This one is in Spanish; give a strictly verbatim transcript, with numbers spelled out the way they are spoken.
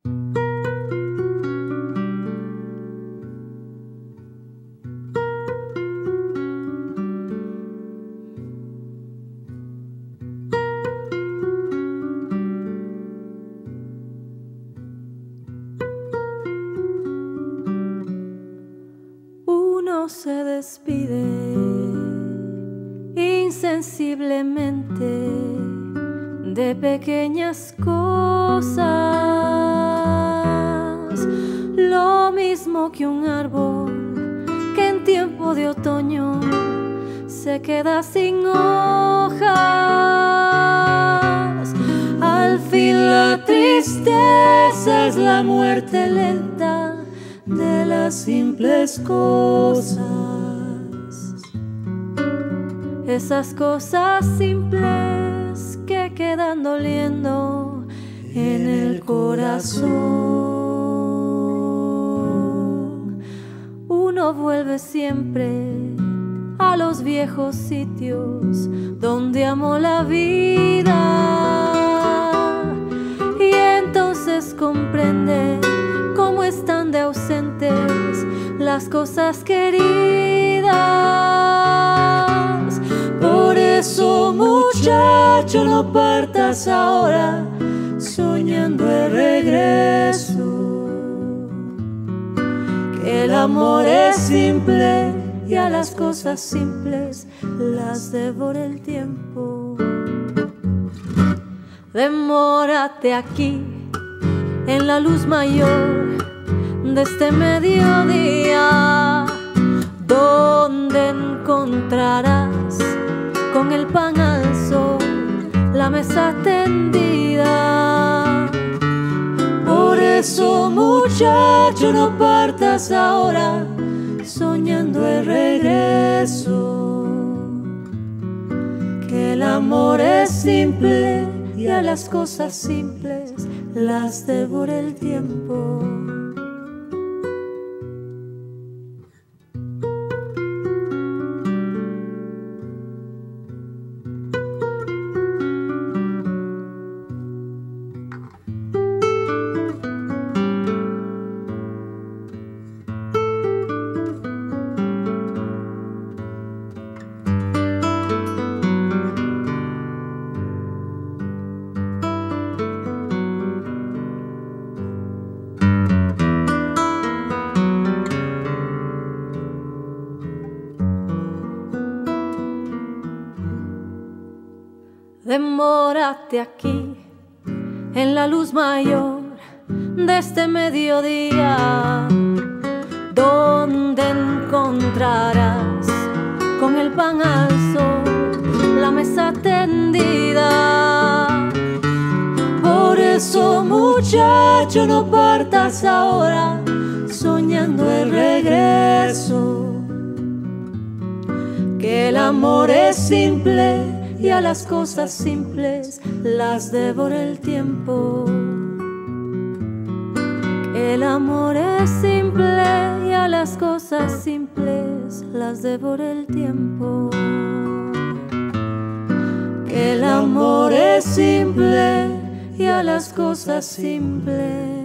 Uno se despide insensiblemente de pequeñas cosas, lo mismo que un árbol que en tiempo de otoño se queda sin hojas. Al fin la tristeza es la muerte lenta de las simples cosas, esas cosas simples que quedan doliendo en el corazón. Uno vuelve siempre a los viejos sitios donde amó la vida, y entonces comprende cómo están de ausentes las cosas queridas. Por eso, muchacho, no partas ahora soñando el regreso, que el amor es simple y a las cosas simples las devora el tiempo. Demórate aquí en la luz mayor de este mediodía, donde encontrarás con el pan al sol la mesa tendida. Por eso, muchacho, no partas ahora soñando el regreso, que el amor es simple y a las cosas simples las devora el tiempo. Demórate aquí en la luz mayor de este mediodía, donde encontrarás con el pan al sol la mesa tendida. Por eso, muchacho, no partas ahora soñando el regreso, que el amor es simple y a las cosas simples las devora el tiempo. El amor es simple y a las cosas simples las devora el tiempo. El amor es simple y a las cosas simples